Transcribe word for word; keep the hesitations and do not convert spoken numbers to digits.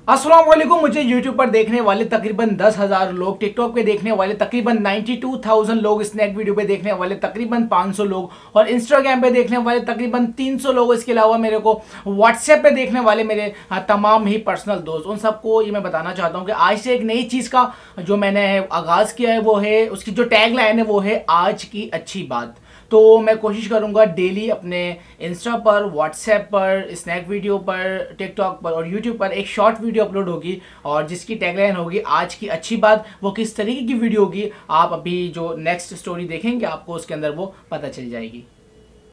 अस्सलाम वालेकुम। मुझे YouTube पर देखने वाले तकरीबन दस हज़ार लोग, टिकटॉक पे देखने वाले तकरीबन बानवे हज़ार लोग, स्नैक वीडियो पे देखने वाले तकरीबन पाँच सौ लोग और इंस्टाग्राम पे देखने वाले तकरीबन तीन सौ लोग। इसके अलावा मेरे को व्हाट्सएप पे देखने वाले मेरे हाँ, तमाम ही पर्सनल दोस्त, उन सबको ये मैं बताना चाहता हूँ कि आज से एक नई चीज़ का जो मैंने आगाज़ किया है वो है, उसकी जो टैग लाइन है वो है आज की अच्छी बात। तो मैं कोशिश करूंगा डेली अपने इंस्टा पर, व्हाट्सएप पर, स्नैक वीडियो पर, टिकटॉक पर और यूट्यूब पर एक शॉर्ट वीडियो अपलोड होगी और जिसकी टैगलाइन होगी आज की अच्छी बात। वो किस तरीके की वीडियो होगी आप अभी जो नेक्स्ट स्टोरी देखेंगे आपको उसके अंदर वो पता चल जाएगी।